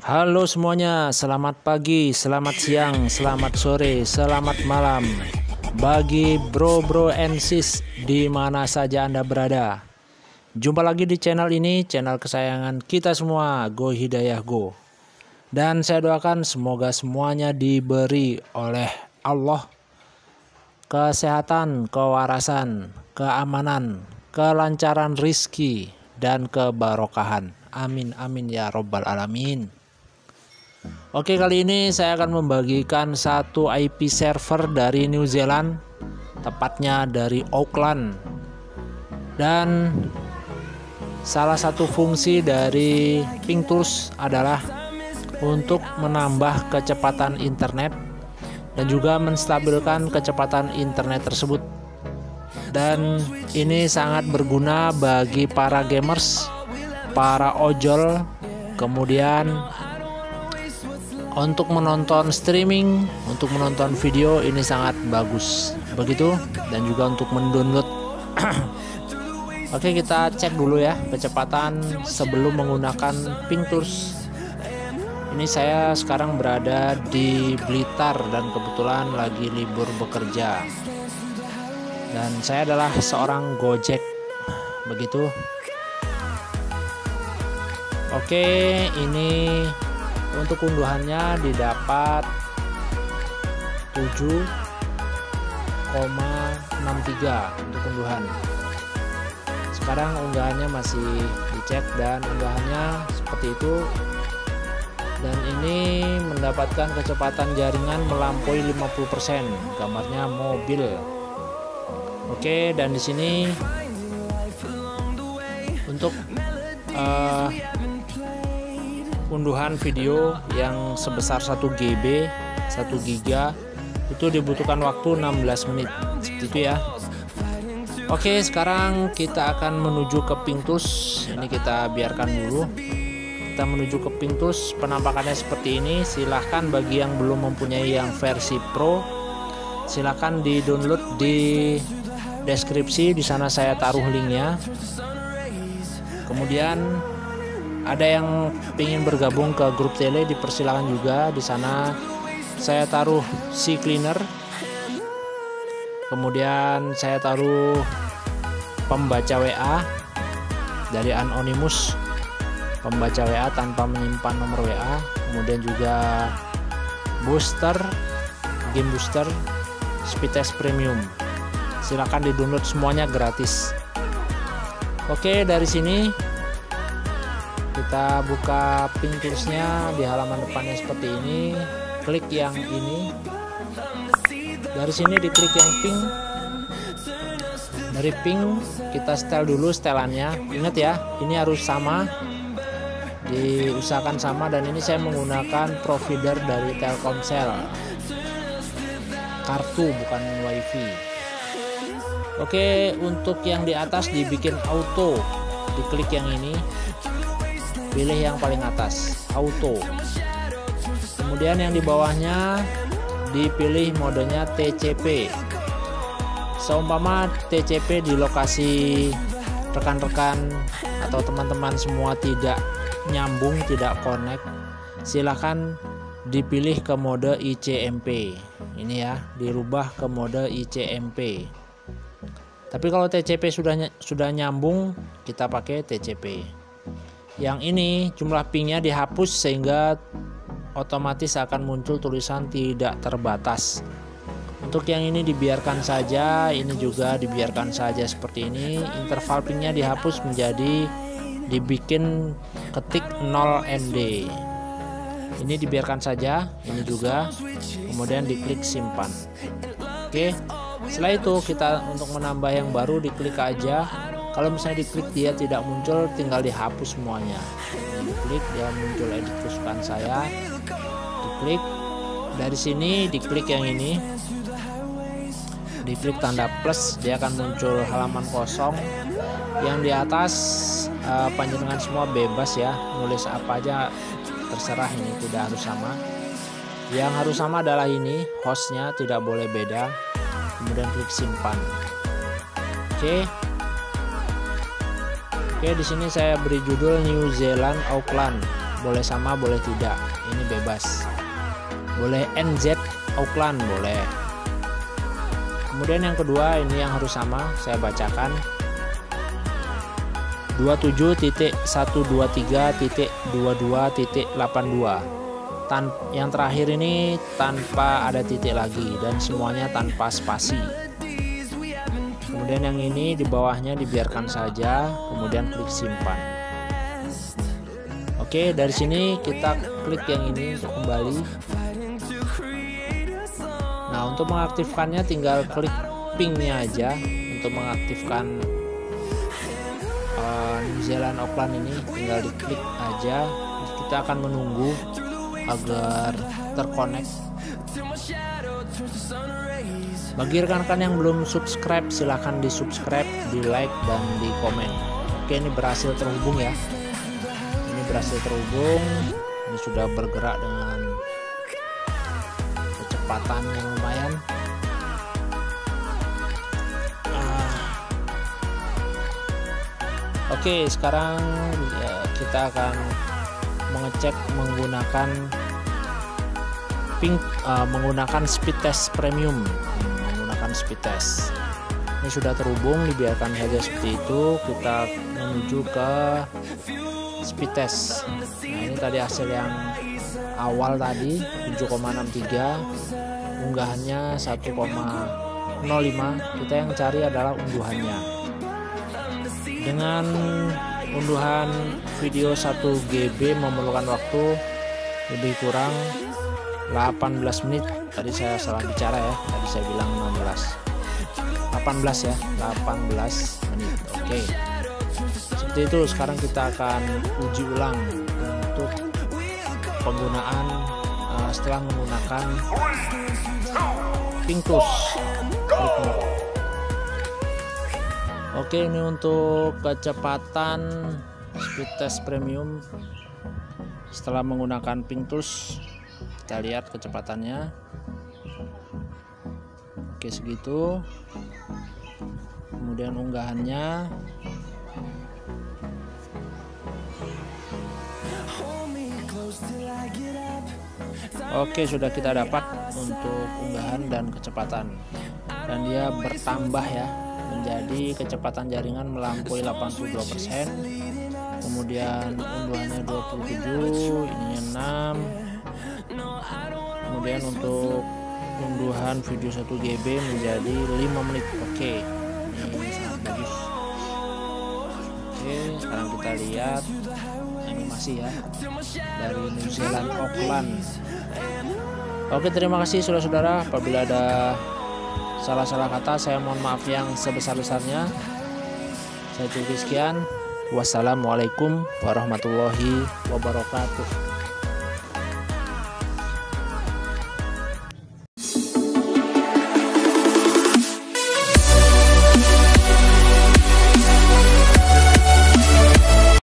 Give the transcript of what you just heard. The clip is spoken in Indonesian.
Halo semuanya, selamat pagi, selamat siang, selamat sore, selamat malam bagi bro and sis di mana saja Anda berada. Jumpa lagi di channel ini, channel kesayangan kita semua, Go Hidayah Go. Dan saya doakan semoga semuanya diberi oleh Allah kesehatan, kewarasan, keamanan, kelancaran rizki, dan kebarokahan. Amin amin ya robbal alamin. Oke, kali ini saya akan membagikan satu IP server dari New Zealand, tepatnya dari Auckland. Dan salah satu fungsi dari Ping Tools adalah untuk menambah kecepatan internet dan juga menstabilkan kecepatan internet tersebut. Dan ini sangat berguna bagi para gamers, para ojol, kemudian untuk menonton streaming, untuk menonton video ini sangat bagus. Begitu, dan juga untuk mendownload. Oke, kita cek dulu ya kecepatan sebelum menggunakan Ping Tools. Ini saya sekarang berada di Blitar dan kebetulan lagi libur bekerja. Dan saya adalah seorang Gojek. Begitu. Oke, ini untuk unduhannya didapat 7,63 untuk unduhan. Sekarang unggahannya masih dicek dan unggahannya seperti itu. Dan ini mendapatkan kecepatan jaringan melampaui 50%. Gambarnya mobil. Oke, dan di sini untuk unduhan video yang sebesar 1 GB 1 giga itu dibutuhkan waktu 16 menit seperti itu ya. Oke, sekarang kita akan menuju ke Ping Tools. Ini kita biarkan dulu. Kita menuju ke Ping Tools. Penampakannya seperti ini. Silahkan bagi yang belum mempunyai yang versi Pro, silahkan di download di deskripsi. Di sana saya taruh linknya. Kemudian ada yang ingin bergabung ke grup tele, dipersilakan juga. Di sana saya taruh C Cleaner. Kemudian saya taruh pembaca WA dari Anonymous, pembaca WA tanpa menyimpan nomor WA. Kemudian juga booster, game booster, speed test premium. Silakan di-download semuanya gratis. Oke, dari sini kita buka Ping Tools-nya. Di halaman depannya seperti ini. Klik yang ini. Dari sini diklik yang Ping. Dari Ping kita setel dulu setelannya. Ingat ya, ini harus sama. Diusahakan sama, dan ini saya menggunakan provider dari Telkomsel. Kartu bukan WiFi. Oke, untuk yang di atas dibikin auto. Diklik yang ini. Pilih yang paling atas, auto. Kemudian yang di bawahnya dipilih modenya TCP. Seumpama TCP di lokasi rekan-rekan atau teman-teman semua tidak nyambung, tidak connect, silahkan dipilih ke mode ICMP. Ini ya, dirubah ke mode ICMP. Tapi kalau TCP sudah nyambung, kita pakai TCP. Yang ini jumlah pingnya dihapus sehingga otomatis akan muncul tulisan tidak terbatas. Untuk yang ini dibiarkan saja, ini juga dibiarkan saja seperti ini. Interval pingnya dihapus menjadi dibikin ketik 0 MD. Ini dibiarkan saja, ini juga. Kemudian diklik simpan. Oke. Setelah itu kita untuk menambah yang baru diklik aja. Kalau misalnya diklik dia tidak muncul, tinggal dihapus semuanya. Diklik dia muncul edit kesukaan saya. Diklik dari sini, diklik yang ini, diklik tanda plus, dia akan muncul halaman kosong. Yang di atas panjenengan semua bebas ya, nulis apa aja terserah, ini tidak harus sama. Yang harus sama adalah ini, hostnya tidak boleh beda. Kemudian klik simpan. Oke, di sini saya beri judul New Zealand Auckland. boleh sama boleh tidak, ini bebas. Boleh NZ Auckland boleh. Kemudian yang kedua ini yang harus sama, saya bacakan 27.123.22.82. Yang terakhir ini tanpa ada titik lagi dan semuanya tanpa spasi. Kemudian yang ini di bawahnya dibiarkan saja, kemudian klik simpan. Oke, dari sini kita klik yang ini untuk kembali. Nah, untuk mengaktifkannya tinggal klik pingnya aja untuk mengaktifkan New Zealand Auckland ini, tinggal diklik aja. Kita akan menunggu agar terkonek. Bagi rekan-rekan yang belum subscribe, silahkan di subscribe, di like, dan di komen. Oke, ini berhasil terhubung ya. Ini berhasil terhubung. Ini sudah bergerak dengan kecepatan yang lumayan. Oke, sekarang kita akan mengecek menggunakan menggunakan speed test premium. Menggunakan speed test. Ini sudah terhubung, dibiarkan saja seperti itu. Kita menuju ke speed test. Nah, ini tadi hasil yang awal tadi 7,63, unggahannya 1,05. Kita yang cari adalah unduhannya. Dengan unduhan video 1 GB memerlukan waktu lebih kurang 18 menit. Tadi saya salah bicara ya, tadi saya bilang 18 ya, 18 menit. Oke, seperti itu. Sekarang kita akan uji ulang untuk penggunaan setelah menggunakan Pinktus. Oke, ini untuk kecepatan speed test premium setelah menggunakan Pinktus. Kita lihat kecepatannya. Oke, segitu. Kemudian unggahannya. Oke, sudah kita dapat untuk unggahan dan kecepatan. Dan dia bertambah ya, menjadi kecepatan jaringan melampaui 82%. Kemudian unduhannya 27, ininya 6. Kemudian untuk unduhan video 1 GB menjadi 5 menit. Oke, ini sangat bagus. Oke, sekarang kita lihat animasi ya dari New Zealand Auckland. Oke, terima kasih saudara-saudara. Apabila ada salah-salah kata, saya mohon maaf yang sebesar-besarnya. Saya cukup sekian. Wassalamualaikum warahmatullahi wabarakatuh.